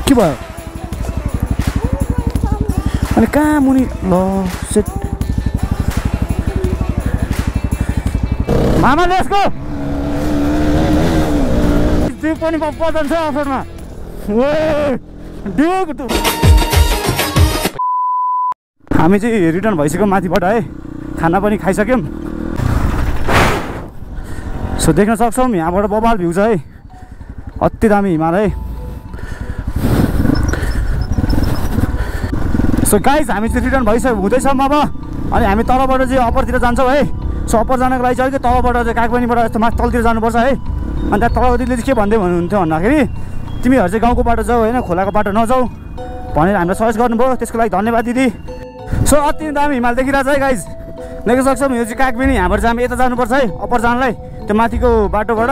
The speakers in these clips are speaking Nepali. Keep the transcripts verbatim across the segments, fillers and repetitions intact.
के भयो अनि कहाँ मुनि ल सेट मामा लेसको त्यो पनि पर्दैन छ अफरमा हामी चाहिँ रिटर्न भइसक्यौँ माथिबाट है खाना पनि खाइसक्यौँ सो देख्न सक्छौँ यहाँबाट बबाल भ्यू छ है अति दामी हिमाल है सो गाइज हामी चाहिँ रिटर्न भइसक्यो हुँदैछौँ अब अनि हामी तलबाट चाहिँ अप्परतिर जान्छौँ है सो अप्पर जानको लागि चाहिँ अलिकति तलबाट चाहिँ कागबनीबाट यस्तो माथि तलतिर जानुपर्छ है अनि त्यहाँ तलको दिदीले चाहिँ के भन्दै भन्नुहुन्थ्यो भन्दाखेरि तिमीहरू चाहिँ गाउँको बाटो जाऊ होइन खोलाको बाटो नजाऊ भनेर हामीलाई सजेस्ट गर्नुभयो त्यसको लागि धन्यवाद दिदी सो अति दामी हिमाल देखिरहेको छ है गाइज देख्न सक्छौँ यो चाहिँ कागबनी हाम्रो चाहिँ हामी यता जानुपर्छ है अप्पर जानलाई त्यो माथिको बाटोबाट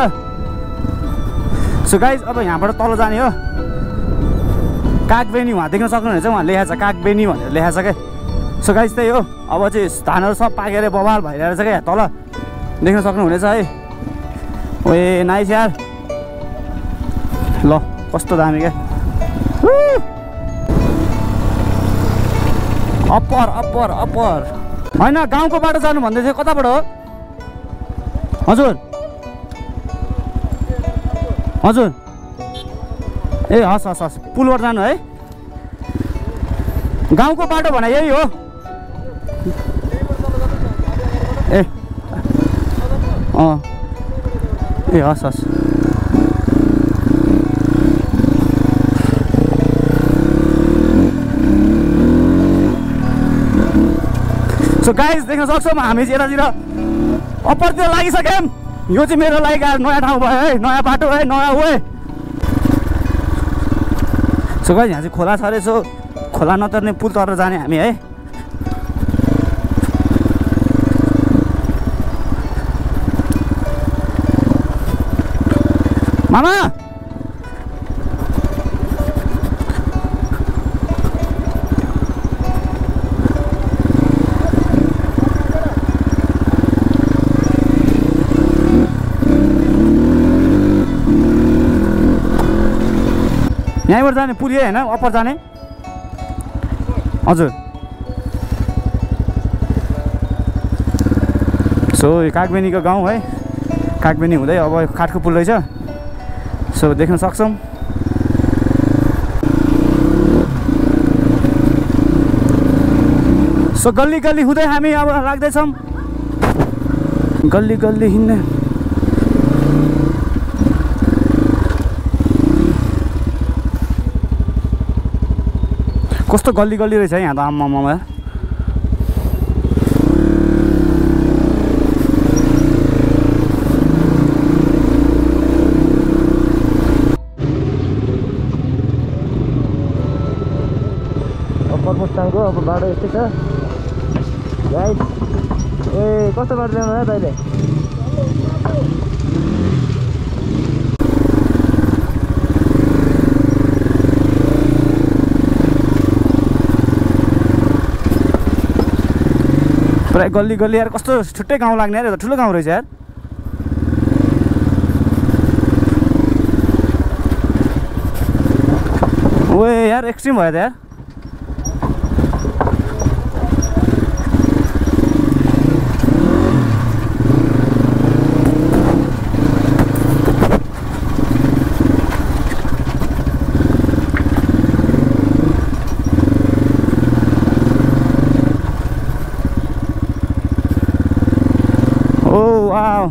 सो गाइज अब यहाँबाट तल जाने हो कागबनी उहाँ देख्न सक्नुहुनेछ उहाँ लेखाएको छ कागबनी भनेर लेखाएको छ क्या सो गाइज त्यही हो अब चाहिँ धानहरू सब पाकेर बवाल भइरहेको छ क्या तल देख्न सक्नुहुनेछ है ओए नाइस यार ल कस्तो दामी क्या अप्पर अप्पर अप्पर होइन गाउँको बाटो जानु भन्दै थियो कताबाट हो हजुर हजुर ए हस् हस् हस् पुलबाट जानु है गाउँको बाटो भने यही हो ए अँ ए हस् हस् सो गाइज देख्न सक्छौँ हामी चाहिँ यतातिर अप्परतिर लागिसक्यौँ यो चाहिँ मेरो लागि नयाँ ठाउँ भयो है नयाँ बाटो है नयाँ वे सो गाइज यहाँ चाहिँ खोला छ रहेछ खोला नतर्ने पुल तरेर जाने हामी है मामा यहीँबाट जाने पुल होइन अप्पर जाने हजुर सो यो कागबेनीको गाउँ है कागबेनी हुँदै अब काठको पुल रहेछ सो देख्न सक्छौँ सो गल्ली गल्ली हुँदै हामी अब लाग्दैछौँ गल्ली गल्ली हिँड्ने कस्तो गल्ली गल्ली रहेछ यहाँ त आम्मामा पर्मस्टाङको अब बाटो यस्तै छ गाइस ए कस्तो बाटो ल्याउनु है तैँले पुरै गल्ली गल्ली यार कस्तो छुट्टै गाउँ लाग्ने यार ठुलो गाउँ रहेछ यार ओए यार एक्सट्रिम भयो त यार Wow.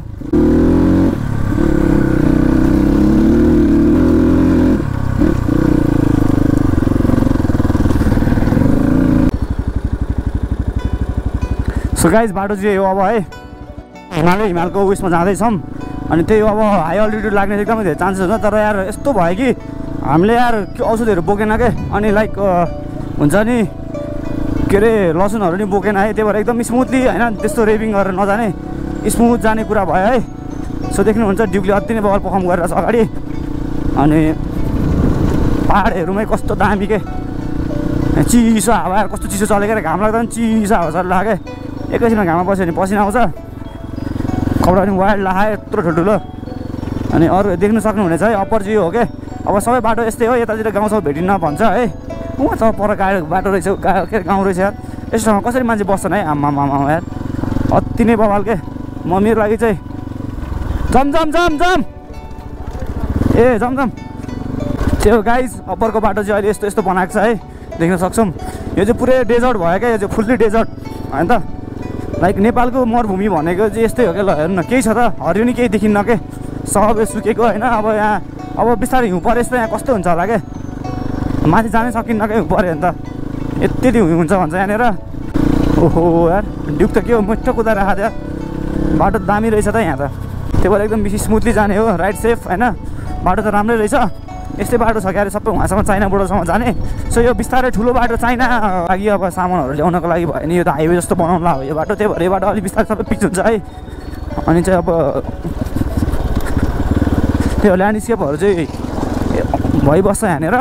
सो गाइज बाटो चाहिँ हो अब है हिमालय हिमालको उयसमा जाँदैछौँ अनि त्यही हो अब हाई अल्टिट्युड लाग्ने एकदमै धेरै चान्सेस हुन्छ तर यार यस्तो भयो कि हामीले यार औषधिहरू बोकेन के अनि लाइक हुन्छ नि के अरे लसुनहरू नि बोकेन है त्यही भएर एकदम स्मुथली होइन त्यस्तो रेभिङ गरेर नजाने स्मुथ जाने कुरा भयो है सो देख्नुहुन्छ ड्युकले अति नै बवाल पर्फर्म गरेर छ अगाडि अनि पाहाडहरूमै कस्तो दामी के चिसो हावा कस्तो चिसो चलेको घाम लाग्दा पनि चिसो हावा चल्ला के एकैछिनमा घाममा बस्यो भने पसिना आउँछ कपडा पनि वाइल्ड लाहा यत्रो ठुल्ठुलो अनि अरू देख्न सक्नुहुनेछ है अप्पर चाहिँ हो के अब सबै बाटो यस्तै हो, यतातिर गाउँसम्म भेटिन्न भन्छ है। उहाँ त पर गाडी बाटो रहेछ, के अरे गाउँ रहेछ यार। यस्तो ठाउँमा कसरी मान्छे बस्छन् है, आम्मा आम्मा यार अति नै बवाल के। म मेरो लागि चाहिँ जम जम जम जम ए जम जम त्यो गाइज अप्परको बाटो चाहिँ अहिले यस्तो यस्तो बनाएको छ है, देख्न सक्छौँ। यो चाहिँ पुरै डेजर्ट भयो क्या, यो चाहिँ फुल्ली डेजर्ट होइन त। लाइक नेपालको मरुभूमि भनेको चाहिँ यस्तै हो क्या। ल हेर्नु न, केही छ त, हरियो नि केही देखिन्न के, सबै सुकेको होइन। अब यहाँ अब बिस्तारै हिउँ परेछ त यहाँ कस्तो हुन्छ होला के, माथि जानै सकिन्न क्या हिउँ पऱ्यो भने त, यति हिउँ हुन्छ भन्छ यहाँनिर। ओहो यार ड्युक त के हो, मिठो कुदाएर राखेको यार, बाटो दामी रहेछ त यहाँ त। त्यो भएर एकदम बेसी स्मुथली जाने हो, राइट सेफ होइन, बाटो त राम्रै रहेछ। यस्तै बाटो छ क्या अरे सबै उहाँसम्म चाइना बोर्डरसम्म जाने। सो यो बिस्तारै ठुलो बाटो चाइना लागि अब सामानहरू ल्याउनको लागि भयो नि, यो त हाइवे जस्तो बनाउनु ला हो यो बाटो। त्यही भएर यो बाटो अलिक बिस्तारै सबै पिच हुन्छ है। अनि चाहिँ अब त्यो ल्यान्डस्केपहरू चाहिँ भइबस्छ यहाँनिर।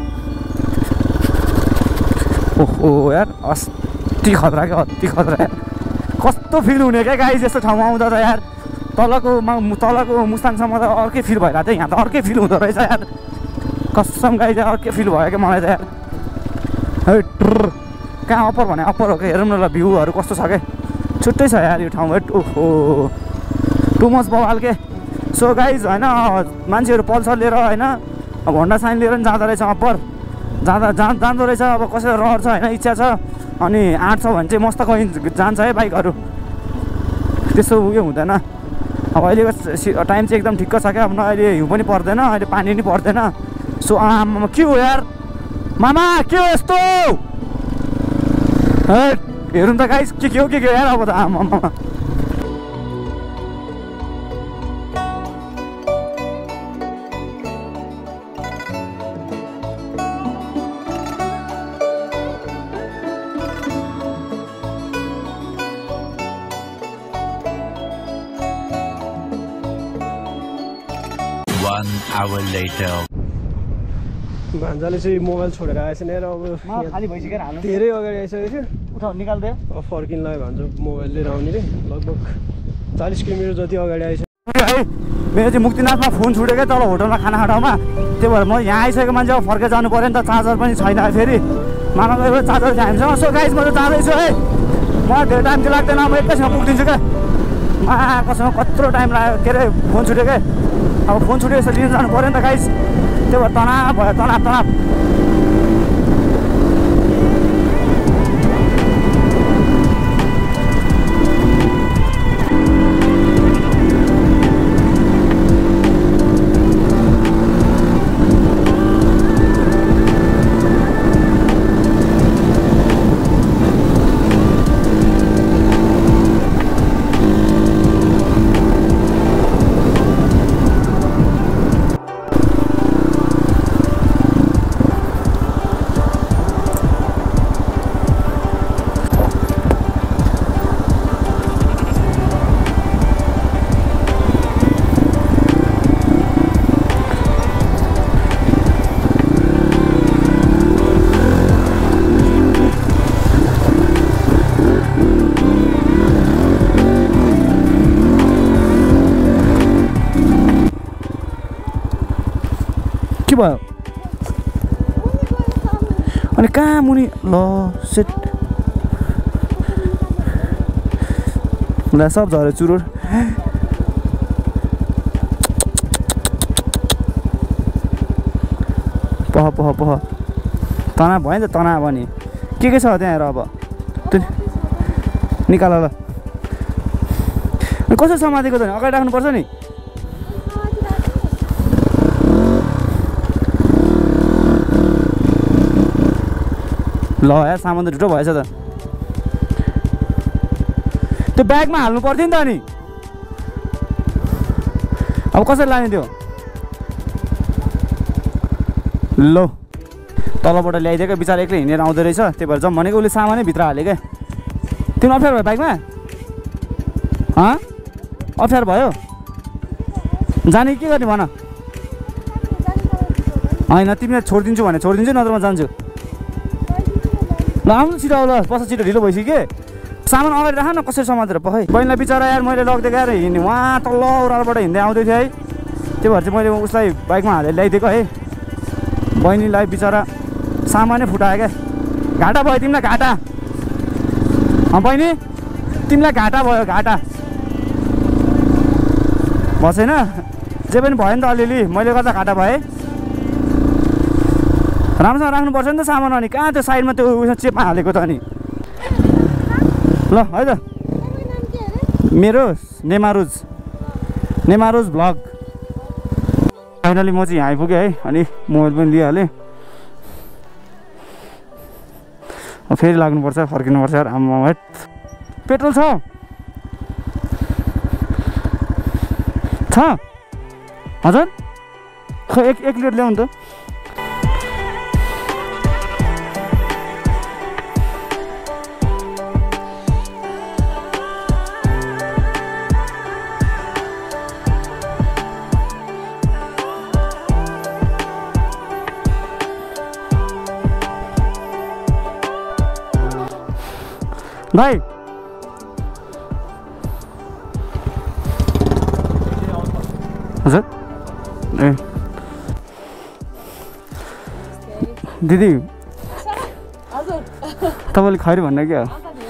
ओहो यार अस्ति खतरा क्या, अति खतरा यार। कस्तो फिल हुने क्या गाइस यस्तो ठाउँमा आउँदा त यार। तलको तलको मुस्ताङसम्म त अर्कै फिल भइरहेको थियो, यहाँ त अर्कै फिल हुँदो रहेछ यार। कसम गाइस अर्कै फिल भयो क्या मलाई त यार। है ट्र कहाँ अप्पर भने अप्पर हो क्या, हेरौँ न ल भ्यूहरू कस्तो छ क्या, छुट्टै छ यार यो ठाउँ। ओहो टु मच बवाल के। सो गाइज होइन मान्छेहरू पल्सर लिएर होइन होन्डा साइन लिएर पनि जाँदो रहेछ अप्पर, जाँदा जा जाँदो रहेछ। अब कसैको रहर छ होइन, इच्छा छ अनि आँट छ भने चाहिँ मस्त कहीँ जान्छ है बाइकहरू, त्यस्तो उयो हुँदैन। अब अहिलेको टाइम चाहिँ एकदम ठिक्क छ क्या, अब न अहिले हिउँ पनि पर्दैन, अहिले पानी पनि पर्दैन। सो आमा के हो यार मामा, के हो यस्तो हेरौँ त गाइस के के हो के के हो यार। अब त आमा मामा One hour later. भान्जाले चाहिँ मोबाइल छोडेर आएछ नि र। अब खाली भइसक्यो हाल्नु, धेरै अगाडि आइसकेको थियो, उठाउ निकाल्दै अब फर्किनलाई भान्जा मोबाइल लिएर आउने रे। लगभग चालिस किलोमिटर जति अगाडि आइसक्यो है। मेरो चाहिँ मुक्तिनाथमा फोन छुटेकै तल होटलमा खाना खाटाउमा, त्यही भएर म यहाँ आइसकेको मान्छे अब फर्केर जानु पऱ्यो नि त। चार्जर पनि छैन फेरि, मामा गएको चार्जर चाहिँ हामीसँग। सो गाइस म त जाँदैछु है, मलाई धेरै टाइम चाहिँ लाग्दैन, म एकैछिनमा पुगिदिन्छु क्या। मा कसैमा कत्रो टाइम लाग्यो, के अरे फोन छुट्यो क्या। अब फोन छुट्यो यसो लिन जानु पऱ्यो नि त गाइस, त्यही भएर तनाव भयो, तनाव तनाव। के भयो अनि कहाँ मुनि ल सेट ल सब झऱ्यो चुरोट। पह पह पह तनाव भयो नि त, तनाव नि के के छ त्यहाँ हेर। अब त्यो निकाल ल, कसरी समातेको त अगाडि राख्नुपर्छ नि। ल यार सामान त ढुटो भएछ त, त्यो ब्यागमा हाल्नु पर्थ्यो नि त। अनि अब कसरी लाने त्यो, ल तलबाट ल्याइदिएको बिचरा एक्लै हिँडेर आउँदो रहेछ, त्यही भएर जम भनेको उसले सामानै भित्र हाल्यो क्या। तिमी अप्ठ्यारो भयो बाइकमा, हँ अप्ठ्यारो भयो जाने के गर्ने भन। होइन तिमीलाई छोडिदिन्छु भने छोडिदिन्छु, नत्र म जान्छु। ल आउनु छिटो आउ, ल बस छिटो ढिलो भइसक्यो कि। सामान अगाडि राख न, कसरी समातेर पखै। बहिनीलाई बिचरा यार मैले लगिदिएको यार, हिँड्ने उहाँ तल्लो ओह्रालोबाट हिँड्दै आउँदै थिएँ है, त्यही भएर चाहिँ मैले उसलाई बाइकमा हालेर ल्याइदिएको है। बहिनीलाई बिचरा सामानै फुटायो क्या। घाटा भयो तिमीलाई घाटा। अँ बहिनी तिमीलाई घाटा भयो घाटा बसेन। जे पनि भयो नि त अलिअलि मैले गर्दा घाटा भए। राम्रोसँग राख्नुपर्छ नि त सामान। अनि कहाँ त्यो साइडमा त्यो उयो चेपमा हालेको त अनि ल है त। मेरो नेमारुज नेमारुज भ्लग। फाइनली म चाहिँ यहाँ आइपुगेँ है। अनि मोबाइल पनि लिइहालेँ। फेरि लाग्नुपर्छ फर्किनुपर्छ यार। आम्मा है पेट्रोल छ छ हजुर खै एक एक लिटर ल्याउनु त। भाइ हजुर ए दिदी तपाईँले खैरी भन्नु क्या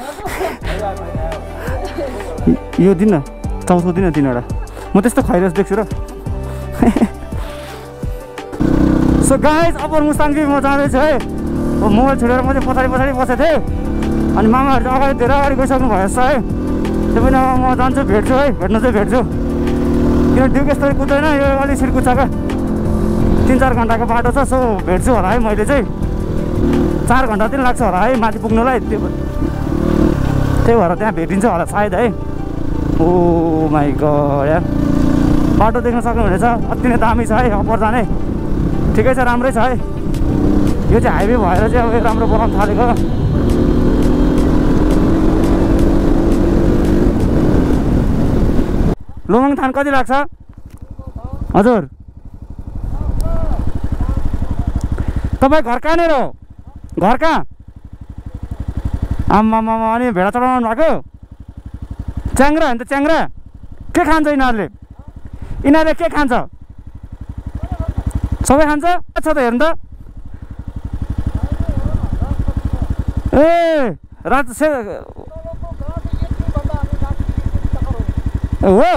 यो दिन चौथो दिन तिनवटा म त्यस्तो खैरस देख्छु र। सो गाइज अप्पर मुस्ताङकी म जाँदैछु है। मोबाइल छोडेर म चाहिँ पछाडि पछाडि बसेको थिएँ। अनि मामाहरू चाहिँ अगाडि धेरै अगाडि गइसक्नु भएछ है। त्यो पनि अब म जान्छु भेट्छु है। भेट्नु चाहिँ भेट्छु किन ड्युक यस्तो कुद्दैन यो अलिक छिर कुद्छ क्या। तिन चार घन्टाको बाटो छ। सो भेट्छु होला है मैले चाहिँ। चार घन्टा चाहिँ लाग्छ होला है माथि पुग्नुलाई। त्यो त्यही भएर त्यहाँ भेटिन्छ होला सायद है। ओ माई गड यार बाटो देख्न सक्नुहुनेछ अति नै दामी छ है। अप्पर जाने ठिकै छ राम्रै छ है। यो चाहिँ हाइवे भएर चाहिँ अब राम्रो बनाउनु थालेको। लोमङ थान कति लाग्छ हजुर? तपाईँ घर कहाँनिर हो? घर कहाँ? आम्मामा अनि भेडा चढाउनु भएको? च्याङ्ग्रा हो नि त च्याङ्ग्रा। के खान्छ यिनीहरूले? यिनीहरूले के खान्छ? सबै खान्छ? छ त हेर्नु त। ए रात से हो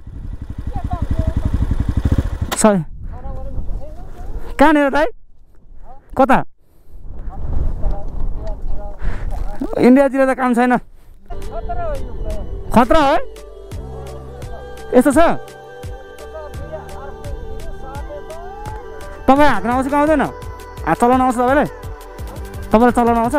सही कहाँनिर दाइ? कता? इन्डियातिर त काम छैन। खतरा हो यस्तो छ? तपाईँ हाँक्न आउँछ कि आउँदैन? हात चलाउन आउँछ तपाईँलाई? तपाईँलाई चलाउन आउँछ?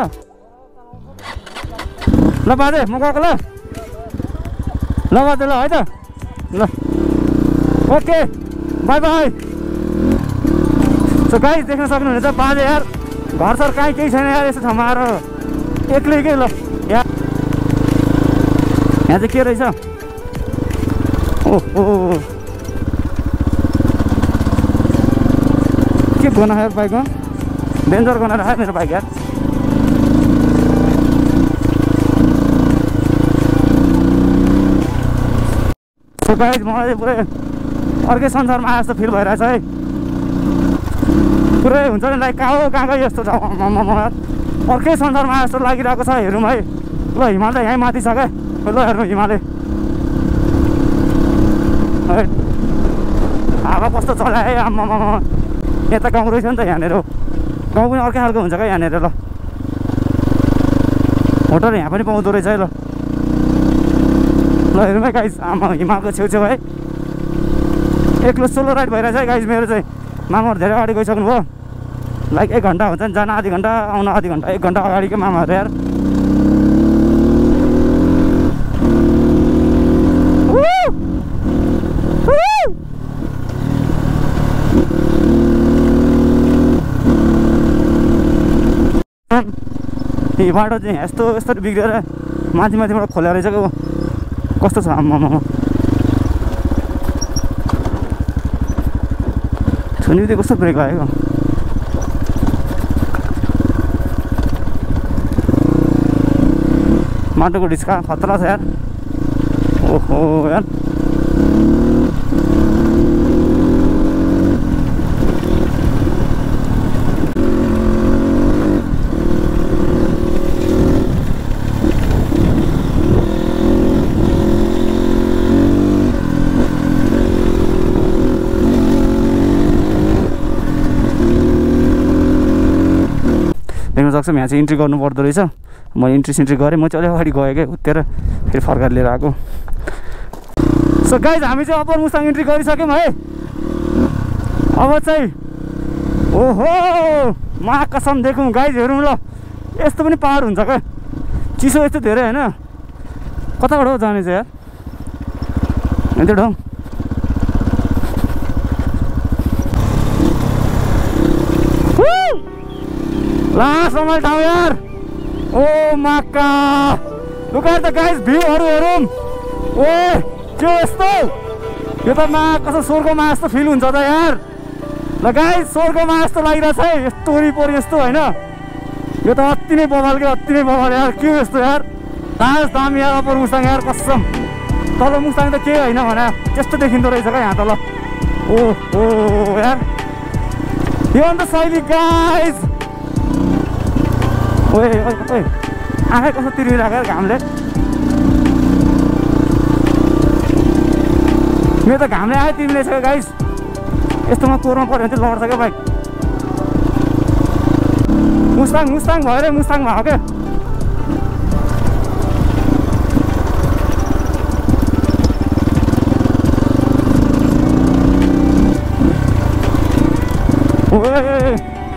ल बाजे म गएको ल। ल बाजे ल है त ल okay bye bye. So guys देख्न सक्नुहुनेछ बाजे यार घर सर कहीँ केही छैन यार। यस्तो ठाउँमा आएर एक्लै के ल यार। यहाँ चाहिँ के रहेछ? ओहो के गना यार बाइकमा डेन्जर गना रह्यो मेरो बाइक यार। सो गाइस मलाई पुरै अर्कै संसारमा आए जस्तो फिल भइरहेछ है। पुरै हुन्छ नि लाइक कहाँ हो कहाँ गयो यस्तो छ। अर्कै संसारमा आए जस्तो लागिरहेको छ। हेरौँ है ल हिमाल त यहीँ माथि छ क्या। ल हेर्नु हिमालय हावा कस्तो चलायो है। आम्मामा यता गाउँ रहेछ नि त यहाँनिर। गाउँ पनि अर्कै खालको हुन्छ क्या यहाँनिर। ल होटल यहाँ पनि पाउँदो रहेछ है। ल ल हेरौँ है गाइस आमा हिमालको छेउछेउ है। एक्लो सोलो राइड भइरहेछ है गाइस मेरो चाहिँ। मामाहरू धेरै अगाडि गइसक्नु भयो। लाइक एक घन्टा हुन्छ नि जान आधी घन्टा आउन आधी घन्टा एक घन्टा अगाडिकै मामाहरू यार। यी बाटो चाहिँ यस्तो यस्तो बिग्रेर माथि माथिबाट खोल्या रहेछ क्या। कस्तो छ आम्मामा छुनी कस्तो ब्रेक लाग्यो। माटोको ढिस्का खतरा छ यार। ओहो यार सक्छ यहाँ चाहिँ इन्ट्री गर्नु पर्दो रहेछ म इन्ट्री सिन्ट्री गरेँ म चाहिँ अलिक अगाडि गएँ क्या उत्तेर फेरि फर्काएर लिएर आएको सो गाइज हामी चाहिँ अप्पर मुस्ताङ इन्ट्री गरिसक्यौँ है अब चाहिँ ओहो महाकसम देखौँ गाइज हेरौँ ल यस्तो पनि पहाड हुन्छ क्या चिसो यस्तो धेरै होइन कताबाट हो जाने चाहिँ यार त्यो ठाउँ लास्ट रमाइलो ठाउँ यार ओ माका लुकाएर त गाइस भ्यूहरू हेरौँ ओ के यस्तो यो त मा कसो स्वर्गमा जस्तो फिल हुन्छ त यार ल गाइस स्वर्गमा जस्तो लागिरहेछ है यस्तो वरिपरि यस्तो होइन यो त अति नै बवाल के अति नै बवाल यार के यस्तो यार लास्ट दामी यार अप्पर मुस्ताङ यार कसम तल मुस्ताङ त केही होइन भने त्यस्तो देखिँदो रहेछ क्या यहाँ तल ओ हो यार यो अन्त शैली गाइस ओए ओए ओए आँखै कस्तो तिरिरहेको यार घामले मेरो त घामले आयो तिमीले छ गाइस यस्तोमा कोरमा पऱ्यो भने चाहिँ लड्छ क्या बाइक मुस्ताङ मुस्ताङ भयो रे मुस्ताङ भयो क्या ओए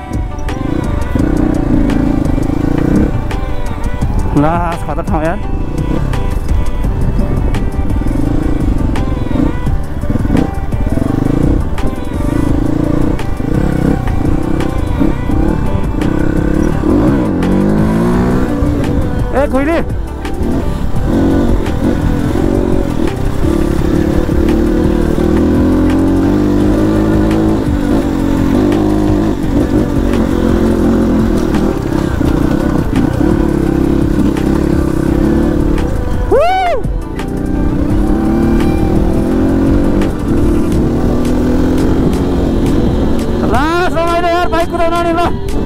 लास खतर ठाउँ यार ए खोइले बाइक कुदाउनु नि ल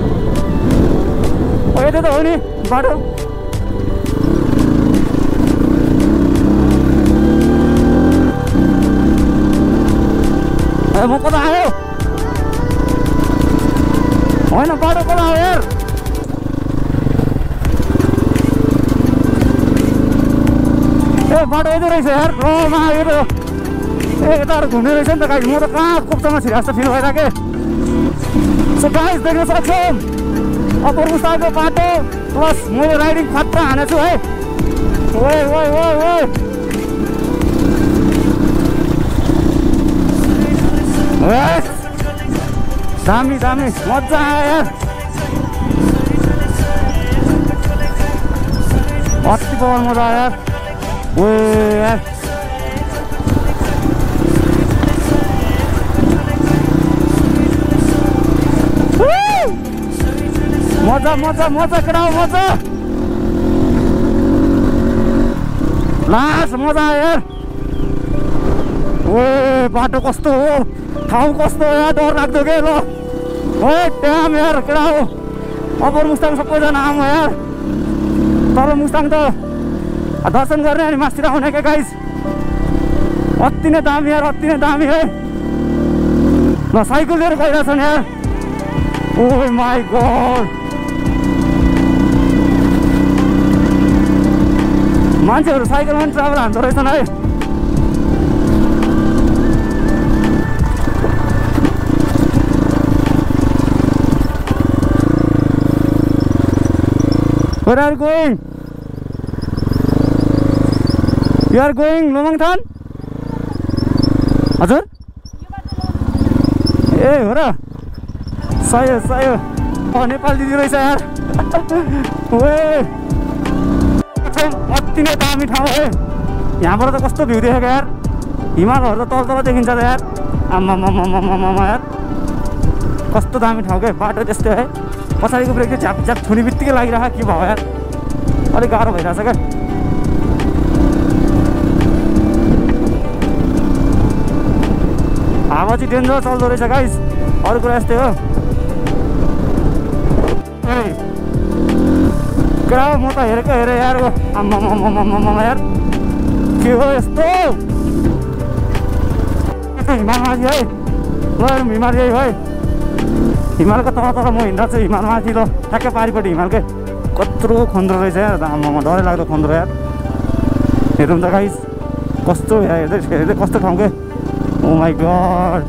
यतै त हो नि बाटो म कता आयो होइन बाटो कता आयो यार ए बाटो यतै रहेछ यार रमा यो त ए यताबाट घुम्ने रहेछ नि त गाइस म त कहाँ कोप्चामा छिरा जस्तो फिल भइरहेको सो गाइस देख्न सक्छौँ अप्पर मुस्ताङको बाटो प्लस मैले राइडिङ खतरा हानेछु है ओए ओए ओए ओए दामी दामी मजा आयो यार अति बवाल मजा आयो यार ओए यार मजा मजा मजा केटा मजा लास्ट मजा आयो यार ओए बाटो कस्तो हो ठाउँ कस्तो हो यार डर लाग्दो के ल ओए ट्याम यार केटा हो अप्पर मुस्ताङ सबैजना आउँ यार तल मुस्ताङ त दर्शन गर्ने अनि मास्तिर आउने क्या गाइस अति नै दामी यार अति नै दामी है ल साइकल लिएर गइरहेछन् यार ओ माई गॉड मान्छेहरू साइकलमा पनि ट्राभल हान्दो रहेछन् है Where are you going? You are going Lumangtan? हजुर ए हो र सही हो सही हो नेपाल दिदी रहेछ यार ओए अति नै दामी ठाउँ है यहाँबाट त कस्तो भ्यू देखेको यार हिमालहरू त तल तल देखिन्छ त यार आम्मामामामामा यार कस्तो दामी ठाउँ क्या बाटो त्यस्तै है पछाडिको ब्रेक चाहिँ झ्याप झ्याप छुने बित्तिकै लागिरहेको के भयो यार अलिक गाह्रो भइरहेछ क्या हावा चाहिँ डेन्जर चल्दो रहेछ गाइस अरू कुरा यस्तै हो क्या म त हेरेको हेरेँ यार आम्मामामामा यार के हो यस्तो हिमालमा है ल हिमाल है हिमालको तल तल म हिँड्दा चाहिँ हिमाल माथि ल ठ्याक्कै पारिपट्टि हिमालकै कत्रो खन्द्रो रहेछ यार आम्मामा डरै लाग्दो खन्द्रो यार हेरौँ त गाइस कस्तो हेर्दै हेर्दै कस्तो ठाउँकै ओ माई गड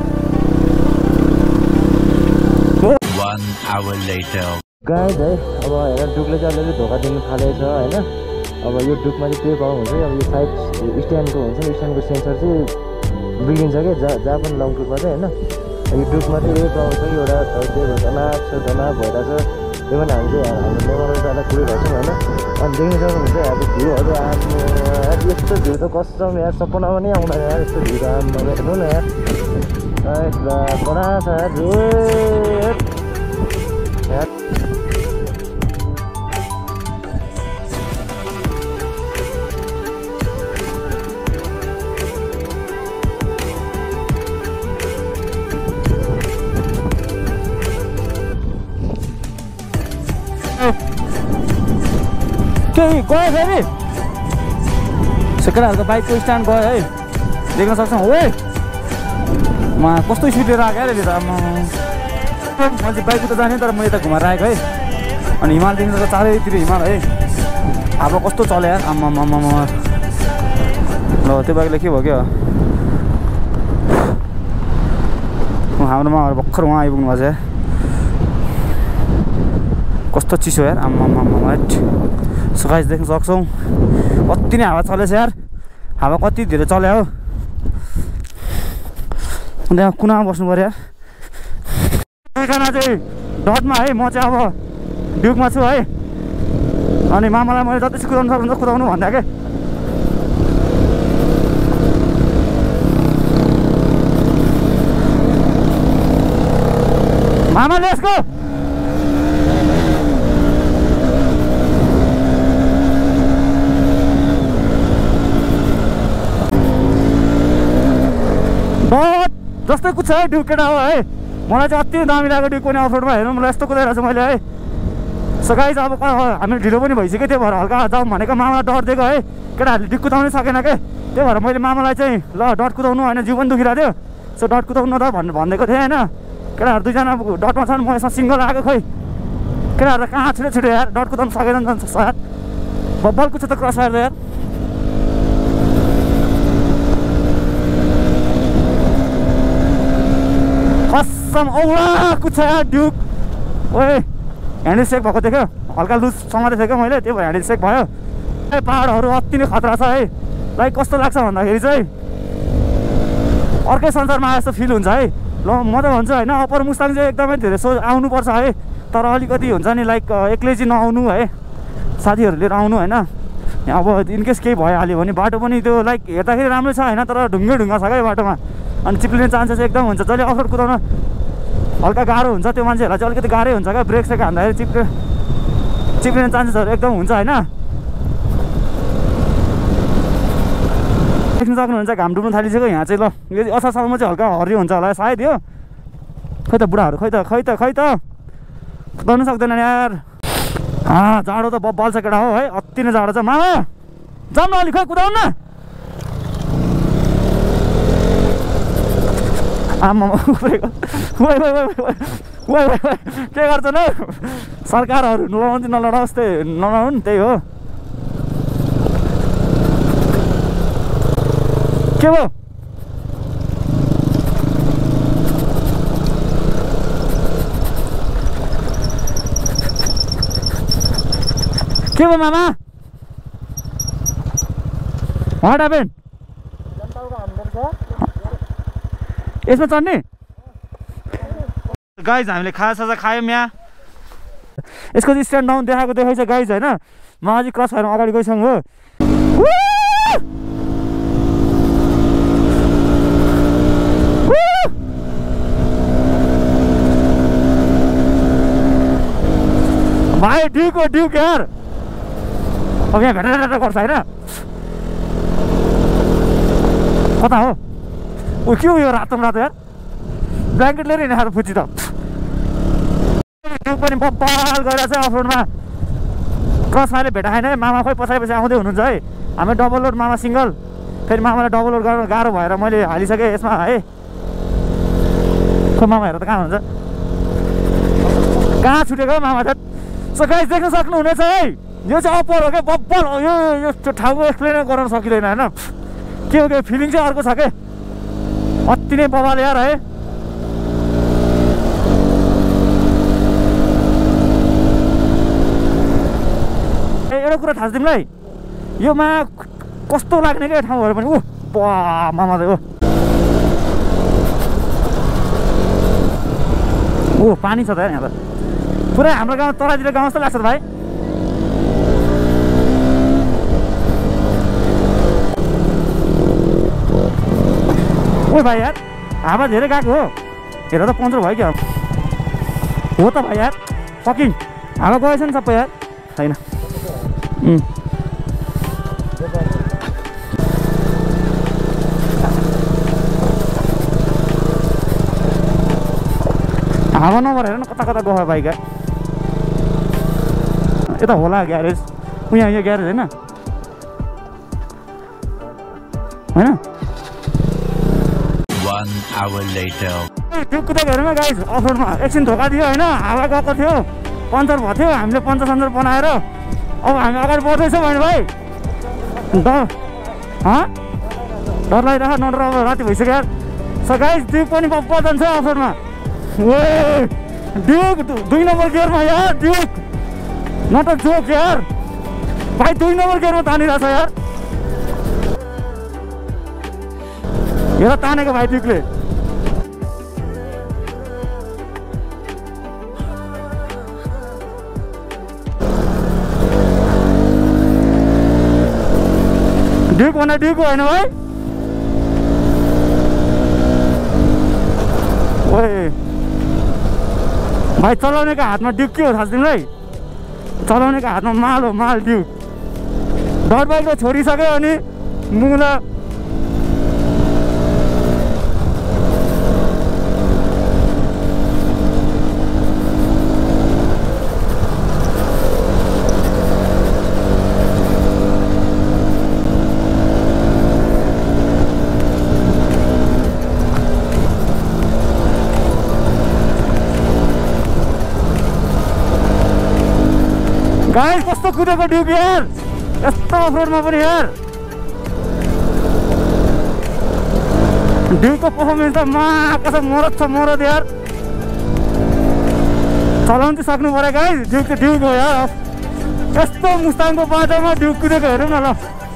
गाइस है अब हेर डुकले चाहिँ अलिअलि धोका दिनु थालेको छ होइन अब यो डुकमा चाहिँ के पाउँ हुन्छ अब यो साइड स्ट्यान्डको हुन्छ नि स्ट्यान्डको सेन्सर चाहिँ बिग्रिन्छ क्या जहाँ जहाँ पनि लङ टुरमा चाहिँ होइन यो डुकमा चाहिँ यही पाउँछ कि एउटा त्यो धना छ धना भइरहेको छ त्यो पनि हामी चाहिँ हाम्रो लेबरहरूलाई कुरिरहेको छौँ होइन अनि देख्न सक्नुहुन्छ अब भ्यूहरू आफ्नो यस्तो भ्यू त कसम यार सपनामा नै आउँदैन यार यस्तो भ्यू त आम्मा हेर्नु न यार बना छ यार केही गयो फेरि सेकेन्डहरूको बाइकको स्ट्यान्ड गयो है देख्न सक्छौँ हो म कस्तो स्पिडले राखेँ अरे त म मान्छे बाइक त जाने तर म यता घुमाएर आएको है अनि हिमाल देख्न सक्छ चारैतिर हिमाल है हावा कस्तो चल्यो यार आम्मा आम्मा ल त्यो बाइकले के भयो क्या हाम्रोमा भर्खर उहाँ आइपुग्नु भएको छ यार कस्तो चिसो यार आम्मा आम्मा सो गाइस देख्न सक्छौँ कति नै हावा चलेछ यार हावा कति धेरै चल्यो हो अन्त यहाँ कुनामा बस्नु पऱ्यो यार एकजना चाहिँ डटमा है म चाहिँ अब ड्युकमा छु है अनि मामालाई मैले जति कुदाउनु सक्नुहुन्छ कुदाउनु भन्दा के मामाले यसको जस्तै कुछ है ड्युक केटा हो है मलाई चाहिँ अति दामी लाग्यो ड्युक पनि अफरोडमा हेर्नु मलाई यस्तो कुदाइरहेको छु मैले है सो गाइस अब हामी ढिलो पनि भइसक्यो त्यही भएर हल्का जाउँ भनेको मामालाई डर दिएको है केटाहरूले ड्युक कुदाउनै सकेन के त्यही भएर मैले मामालाई चाहिँ ल डट कुदाउनु होइन जिउ पनि दुखिरहेको थियो सो डट कुदाउनु त भन्नु भनिदिएको थिएँ होइन केटाहरू दुईजना डटमा छन् म यसमा सिङ्गल आएको खोइ केटाहरू कहाँ छिटो छिटो यार डट कुदाउनु सकेन नि त यार बब्बल कुछ त क्रस आएर यार कसम औला कुछ यार ड्युक ओए ह्यान्डल सेक भएको देख्यो हल्का लुज समातेको थियो क्या मैले त्यो भएर ह्यान्डल सेक भयो ए पाहाडहरू अति नै खतरा छ है लाइक कस्तो लाग्छ भन्दाखेरि चाहिँ अर्कै संसारमा आए जस्तो फिल हुन्छ है ल म त भन्छु होइन अप्पर मुस्ताङ चाहिँ एकदमै धेरै सो आउनुपर्छ है तर अलिकति हुन्छ नि लाइक एक्लै चाहिँ नआउनु है साथीहरू लिएर आउनु होइन अब इनकेस केही भइहाल्यो भने बाटो पनि त्यो लाइक हेर्दाखेरि राम्रो छ होइन तर ढुङ्गे ढुङ्गा छ क्या बाटोमा अनि चिप्लिने चान्सेस एकदम हुन्छ जहिले अफरोड कुदाउन हल्का गाह्रो हुन्छ त्यो मान्छेहरूलाई चाहिँ अलिकति गाह्रै हुन्छ क्या ब्रेक सेक हान्दाखेरि चिप्ले चिप्लिने चान्सेसहरू एकदम हुन्छ होइन देख्न सक्नुहुन्छ घाम डुब्नु थालिसक्यो यहाँ चाहिँ ल यो असारसम्म चाहिँ हल्का हरियो हुन्छ होला सायद यो खै त बुढाहरू खै त खै त खै त कुदाउनु सक्दैन यार जाडो त बब्बल छ केटा हो है अति नै जाडो छ मामा जाउँ न अलिक खै कुदाउनु न आमा उफ्रेको वाइ वाइ वाइ वाइ वाइ के गर्छ न सरकारहरू नलडाउँछ नलडाओस् त्यही नलडाउनु नि त्यही हो के भयो के भयो मामा व्हाट ह्यापेन्ड यसमा चढ्ने गाइज हामीले खाजासाजा खायौँ यहाँ यसको चाहिँ स्ट्यान्ड डाउन देखाएको देखाइ छ गाइज होइन म अझै क्रस भएर अगाडि गइसक्नु हो भाइ ड्युक हो ड्युक यार अब यहाँ भेटा भेटा गर्छ होइन कता हो ऊ के हो यो रातो रातो यार ब्ल्याङ्केट लिएर हिँडेर फुची त ड्युक पनि बब्बाल गइरहेको छ अफरोडमा क्रस माले भेटा खाएन है मामा खोइ पछाडि पछि आउँदै हुनुहुन्छ है हामी डबल लोड मामा सिङ्गल फेरि मामालाई डबल लोड गर्न गाह्रो भएर मैले हालिसकेँ यसमा है खो मामा हेर त कहाँ हुनुहुन्छ कहाँ छुटेको मामा त सो गाइस देख्न सक्नुहुनेछ है यो चाहिँ अप्पर हो क्या बब्बर हो यो यो ठाउँको एक्सप्लेन गर्न सकिँदैन होइन के हो के फिलिङ चाहिँ अर्को छ के अति नै बबाल यार है एउटा कुरा थाहा छ तिमीलाई यो मा कस्तो लाग्ने क्या ठाउँहरू पनि ऊ मामा चाहिँ ऊ पानी छ त यहाँ त पुरै हाम्रो गाउँ तराईतिर गाउँ जस्तो लाग्छ त भाइ ओ भाइ यार हावा धेरै गएको हो हेर त पन्चर भयो क्या हो त भाइ यार फकिङ हावा गएछ नि सबै यार छैन हावा नभएर हेर न कता कता गयो बाइक यता होला ग्यारेज यहाँ यहाँ ग्यारेज होइन होइन त्यो कुदाको हेरौँ न गाइस अफरमा एकछिन धोका दियो होइन हावा गएको थियो पन्चर भएको थियो हामीले पन्चर सन्चर बनाएर अब हामी अगाडि बढ्दैछौँ भने भाइ डर डर लागिरह नडर अब राति भइसक्यो यार सो गाइस ड्युक पनि बब्बर जान्छ अफरमा ओ ड्युक दुई नम्बर गियरमा यार ड्युक नट अ जोक यार भाइ दुई नम्बर गियरमा तानिरहेछ यार हेर तानेको भाइ ड्युकले ड्युक भन्दा ड्युक होइन भाइ ओए भाइ चलाउनेको हातमा ड्युक के हो थाहा छ तिमीलाई चलाउनेको हातमा माल हो माल ड्युक डर बाइकको छोडिसक्यो अनि मुला गाइस कस्तो कुदेको ड्युक यार यस्तो अफरोडमा पनि यार ड्युकको पर्फर्मेन्स त मा कसम मरद छ मरद यार चलाउनु चाहिँ सक्नु पऱ्यो गाइस ड्युक त ड्युक हो यार यस्तो मुस्ताङको बाटोमा ड्युक कुदेको हेरौँ न ल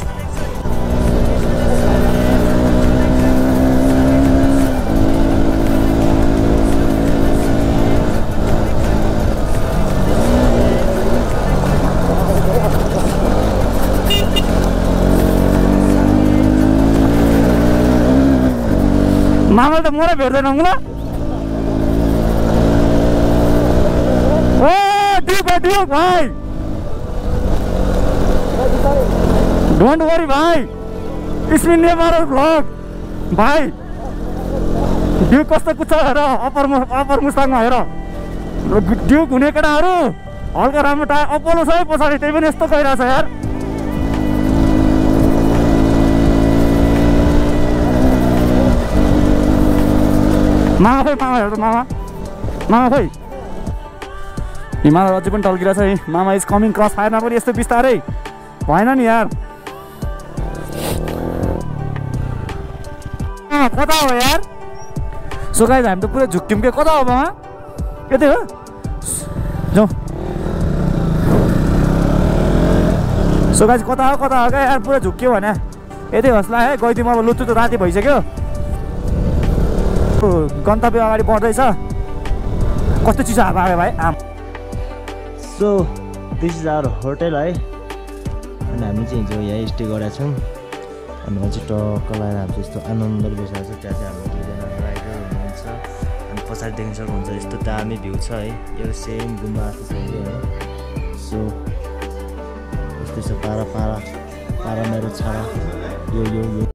मामाले त मोरै भेट्दैन ल ओ ड्युक ड्युक भाइ डोन्ट वरी भाइ स्पिन नेभर भ्लग भाइ ड्युक कस्तो कुद्छ हेर अप्पर अप्पर मुस्ताङमा हेर ड्युक हुने केटाहरू हल्का राम्रो टायर अप्पलो छ है पछाडि त्यही पनि यस्तो गइरहेछ यार मामा खोइ मामा हेर त मामा मामा खोइ हिमालय अझै पनि टल्किरहेछ है मामा इज कमिङ क्रस फायरमा पनि यस्तो बिस्तारै भएन नि यार कता हो यार सो गाइस हामी त पुरै झुक्क्यौँ के कता हो मामा यतै हो जाउँ सो गाइस कता हो कता हो क्या यार पुरै झुक्क्यो भने यतै होस् ल है गइदिउँ अब लुच्चु त राति भइसक्यो गन्तव्य अगाडि बढ्दैछ कस्तो चिसो हावा आयो भाइ um so this is our hotel है अनि हामी चाहिँ हिजो यहाँ स्टे गरेका छौँ अनि अझै टक्क लगाएर हामी यस्तो आनन्द बसिरहेको छ त्यहाँ चाहिँ हाम्रो दुईजना राइडर हुनुहुन्छ अनि पछाडि देख्न सक्नुहुन्छ यस्तो दामी भ्यू छ है यो सेम गुम्बा जस्तो छ यो है सो यस्तै छ पारा पारा पारा मेरो छाडा यो यो यो